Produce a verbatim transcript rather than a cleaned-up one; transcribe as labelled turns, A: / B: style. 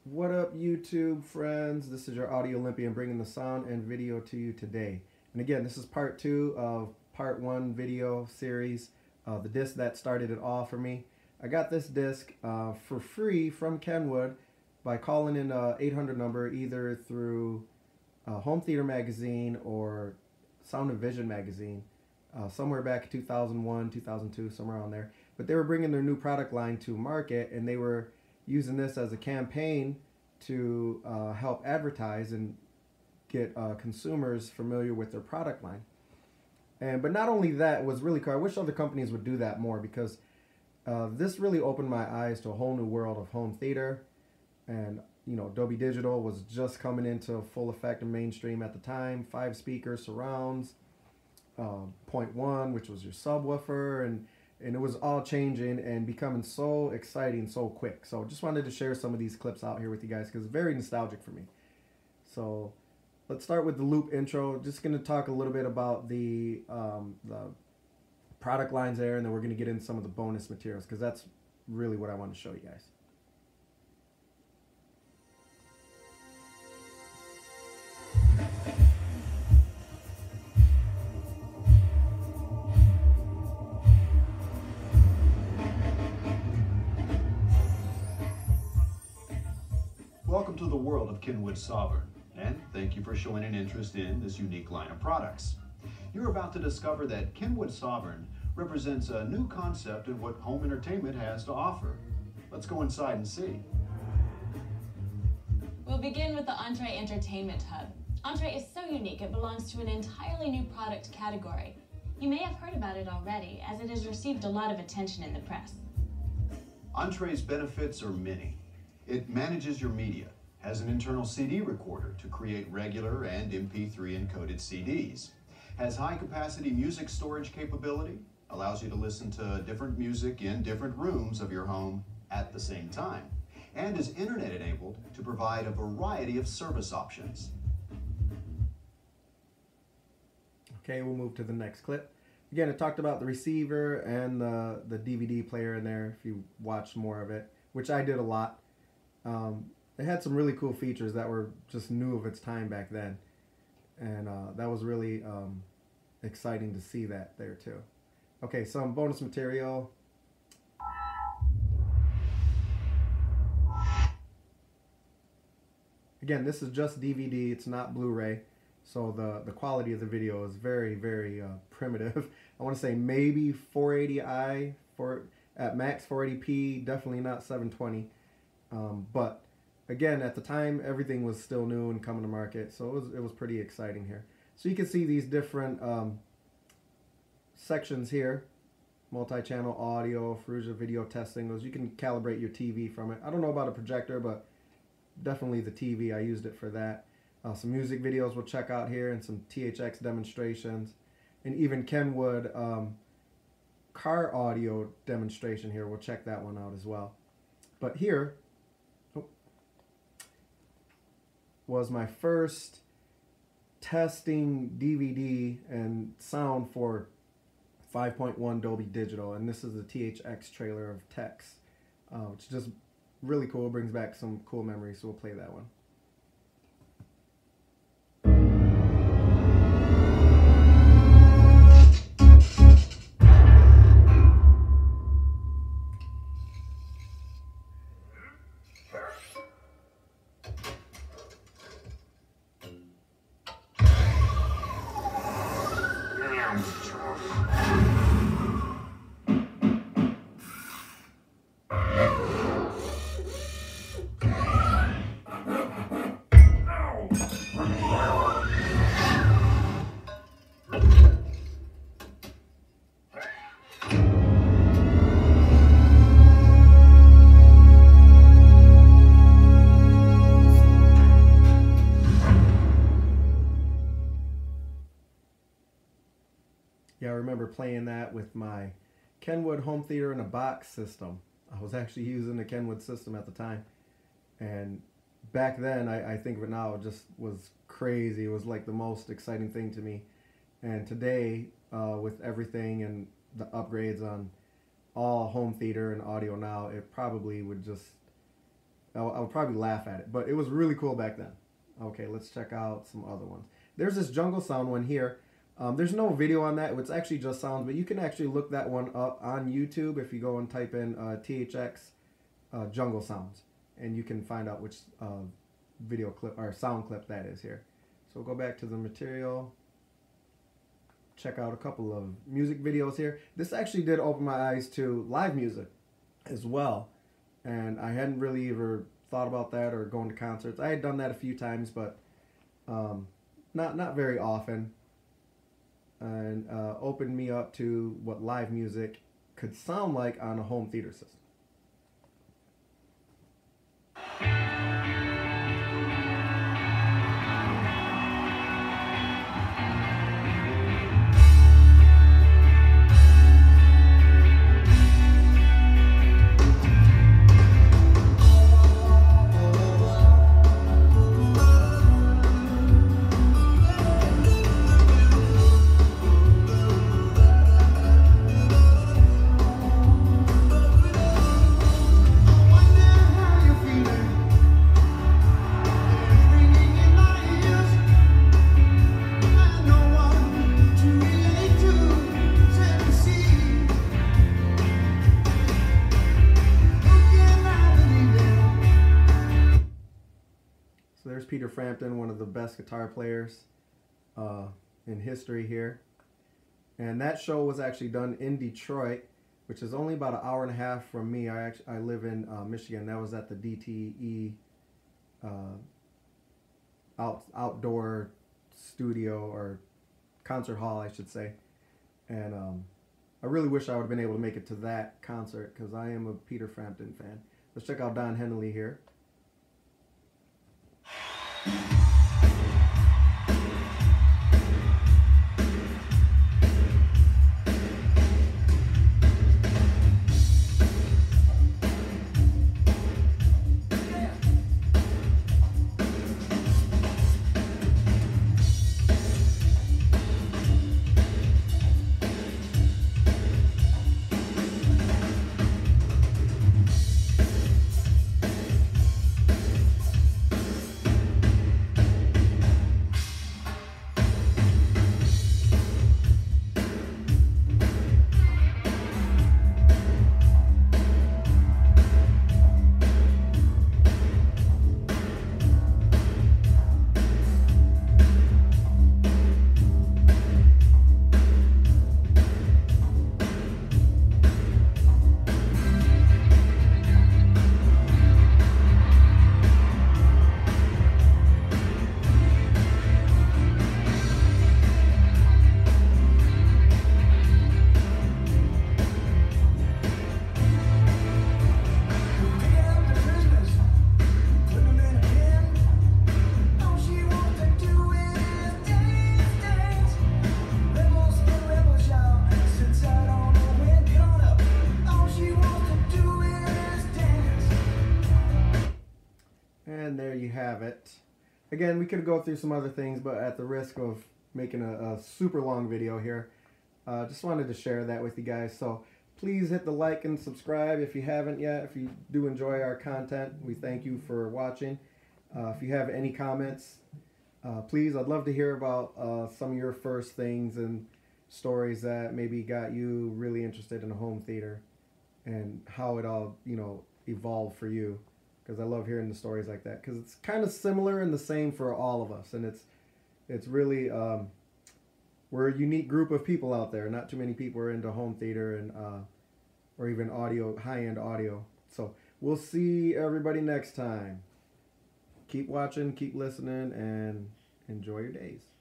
A: What up, YouTube friends? This is your Audio Olympian bringing the sound and video to you today. And again, this is part two of part one video series, uh, the disc that started it all for me. I got this disc uh, for free from Kenwood by calling in a eight hundred number, either through uh, Home Theater Magazine or Sound and Vision Magazine, uh, somewhere back in two thousand one, two thousand two, somewhere around there. But they were bringing their new product line to market, and they were using this as a campaign to uh, help advertise and get uh, consumers familiar with their product line. And but not only that, it was really cool. I wish other companies would do that more, because uh, this really opened my eyes to a whole new world of home theater. And you know, Dolby Digital was just coming into full effect and mainstream at the time. Five speakers, surrounds, uh, point one, which was your subwoofer, and and it was all changing and becoming so exciting so quick. So just wanted to share some of these clips out here with you guys, because it's very nostalgic for me. So let's start with the loop intro. Just going to talk a little bit about the um, the product lines there, and then we're going to get into some of the bonus materials, because that's really what I want to show you guys.
B: Welcome to the world of Kenwood Sovereign, and thank you for showing an interest in this unique line of products. You're about to discover that Kenwood Sovereign represents a new concept in what home entertainment has to offer. Let's go inside and see.
C: We'll begin with the Entree Entertainment Hub. Entree is so unique it belongs to an entirely new product category. You may have heard about it already, as it has received a lot of attention in the press.
B: Entree's benefits are many. It manages your media, has an internal C D recorder to create regular and M P three encoded C Ds, has high-capacity music storage capability, allows you to listen to different music in different rooms of your home at the same time, and is internet-enabled to provide a variety of service options.
A: Okay, we'll move to the next clip. Again, it talked about the receiver and the, the D V D player in there, if you watched more of it, which I did a lot. Um, it had some really cool features that were just new of its time back then. And uh, that was really um, exciting to see that there too. Okay, some bonus material. Again, this is just D V D, it's not Blu-ray. So the, the quality of the video is very, very uh, primitive. I want to say maybe four eighty i, for, at max four eighty p, definitely not seven twenty. Um, but again, at the time, everything was still new and coming to market, so it was, it was pretty exciting here. So you can see these different um, sections here: multi-channel audio, Ferrugia video test signals. You can calibrate your T V from it. I don't know about a projector, but definitely the T V, I used it for that. Uh, some music videos we'll check out here, and some T H X demonstrations, and even Kenwood um, car audio demonstration here. We'll check that one out as well. But here was my first testing D V D and sound for five point one Dolby Digital, and this is the T H X trailer of Tex, uh, which is just really cool. Brings back some cool memories, so we'll play that one. Yeah, I remember playing that with my Kenwood home theater in a box system. I was actually using the Kenwood system at the time. And back then, I, I think of it now, it just was crazy. It was like the most exciting thing to me. And today, uh, with everything and the upgrades on all home theater and audio now, it probably would just I'll, I'll probably laugh at it, but it was really cool back then. Okay, let's check out some other ones. There's this jungle sound one here. Um, there's no video on that. It's actually just sounds, but you can actually look that one up on YouTube if you go and type in uh, T H X uh, jungle sounds, and you can find out which uh, video clip or sound clip that is here. So we'll go back to the material. Check out a couple of music videos here. This actually did open my eyes to live music as well, and I hadn't really ever thought about that or going to concerts. I had done that a few times, but um, not not very often, and uh, opened me up to what live music could sound like on a home theater system. So there's Peter Frampton, one of the best guitar players uh, in history here. And that show was actually done in Detroit, which is only about an hour and a half from me. I actually I live in uh, Michigan. That was at the D T E uh, out, outdoor studio or concert hall, I should say. And um, I really wish I would have been able to make it to that concert because I am a Peter Frampton fan. Let's check out Don Henley here. And there you have it. Again, we could go through some other things, but at the risk of making a, a super long video here, uh, just wanted to share that with you guys. So please hit the like and subscribe if you haven't yet. If you do enjoy our content, we thank you for watching. Uh, if you have any comments, uh, please, I'd love to hear about uh, some of your first things and stories that maybe got you really interested in a home theater and how it all, you know, evolved for you. Because I love hearing the stories like that. Because it's kind of similar and the same for all of us. And it's it's really, um, we're a unique group of people out there. Not too many people are into home theater and uh, or even audio, high-end audio. So we'll see everybody next time. Keep watching, keep listening, and enjoy your days.